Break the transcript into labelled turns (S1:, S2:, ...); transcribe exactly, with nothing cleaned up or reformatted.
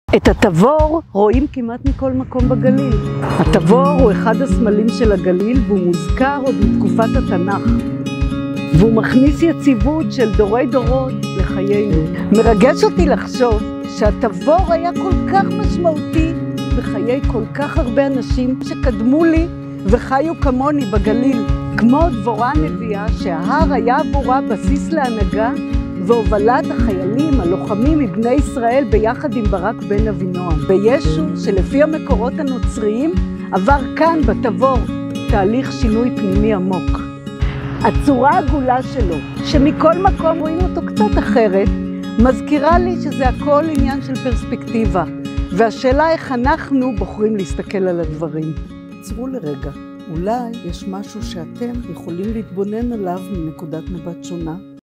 S1: את הטבור רואים כמעט מכל מקום בגליל. הטבור הוא אחד הסמלים של הגליל והוא מוזכר עוד מתקופת התנ"ך. והוא מכניס יציבות של דורי דורות לחיינו. מרגש אותי לחשוב שהטבור היה כל כך משמעותי בחיי כל כך הרבה אנשים שקדמו לי וחיו כמוני בגליל. כמו דבורה הנביאה שההר היה עבורה בסיס להנהגה והובלת החיילים, הלוחמים מבני ישראל ביחד עם ברק בן אבינועם. וישו, שלפי המקורות הנוצריים, עבר כאן בטבור תהליך שינוי פנימי עמוק. הצורה העגולה שלו, שמכל מקום רואים אותו קצת אחרת, מזכירה לי שזה הכל עניין של פרספקטיבה, והשאלה איך אנחנו בוחרים להסתכל על הדברים. עצרו לרגע, אולי יש משהו שאתם יכולים להתבונן עליו מנקודת מבט שונה.